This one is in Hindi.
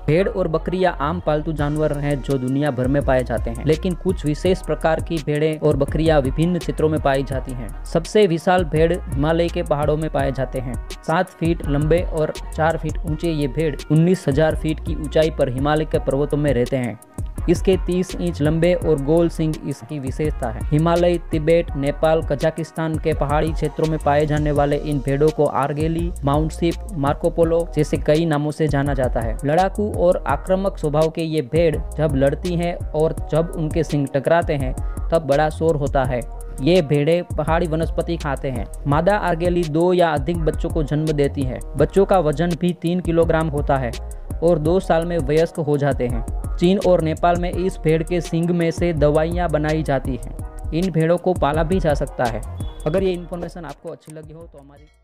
भेड़ और बकरियां आम पालतू जानवर हैं जो दुनिया भर में पाए जाते हैं, लेकिन कुछ विशेष प्रकार की भेड़ें और बकरियां विभिन्न क्षेत्रों में पाई जाती हैं। सबसे विशाल भेड़ हिमालय के पहाड़ों में पाए जाते हैं। 7 फीट लंबे और 4 फीट ऊंचे ये भेड़ 19,000 फीट की ऊंचाई पर हिमालय के पर्वतों में रहते हैं। इसके 30 इंच लंबे और गोल सींग इसकी विशेषता है। हिमालय, तिब्बत, नेपाल, कजाकिस्तान के पहाड़ी क्षेत्रों में पाए जाने वाले इन भेड़ों को आर्गेली, माउंट शिप, मार्कोपोलो जैसे कई नामों से जाना जाता है। लड़ाकू और आक्रामक स्वभाव के ये भेड़ जब लड़ती हैं और जब उनके सींग टकराते हैं तब बड़ा शोर होता है। ये भेड़ें पहाड़ी वनस्पति खाते हैं। मादा आर्गेली 2 या अधिक बच्चों को जन्म देती है। बच्चों का वजन भी 3 किलोग्राम होता है और 2 साल में वयस्क हो जाते हैं। चीन और नेपाल में इस भेड़ के सींग में से दवाइयाँ बनाई जाती हैं। इन भेड़ों को पाला भी जा सकता है। अगर ये इन्फॉर्मेशन आपको अच्छी लगी हो तो हमारी